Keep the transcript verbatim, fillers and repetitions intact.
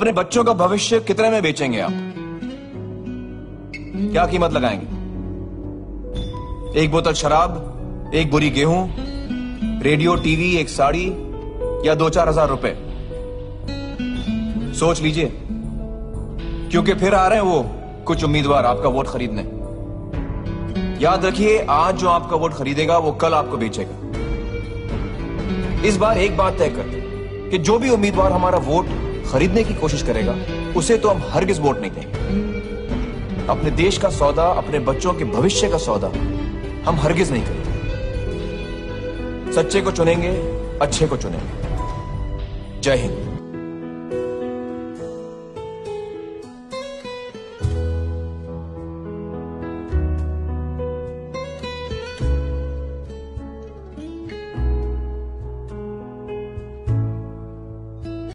अपने बच्चों का भविष्य कितने में बेचेंगे आप? क्या कीमत लगाएंगे? एक बोतल शराब, एक बोरी गेहूं, रेडियो, टीवी, एक साड़ी या दो चार हजार रुपए? सोच लीजिए, क्योंकि फिर आ रहे हैं वो कुछ उम्मीदवार आपका वोट खरीदने। याद रखिए, आज जो आपका वोट खरीदेगा वो कल आपको बेचेगा। इस बार एक बात तय कर दें कि जो भी उम्मीदवार हमारा वोट खरीदने की कोशिश करेगा उसे तो हम हरगिज वोट नहीं देंगे। अपने देश का सौदा, अपने बच्चों के भविष्य का सौदा हम हरगिज नहीं करेंगे। सच्चे को चुनेंगे, अच्छे को चुनेंगे। जय हिंद।